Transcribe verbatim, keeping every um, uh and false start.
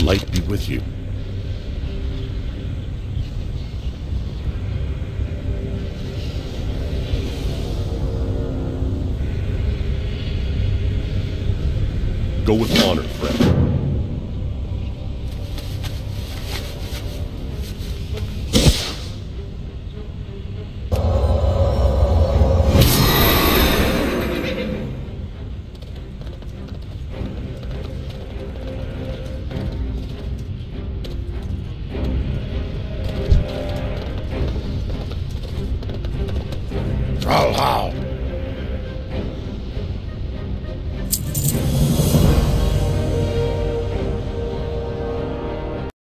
light be with you. Go with honor, friend. Trollhound!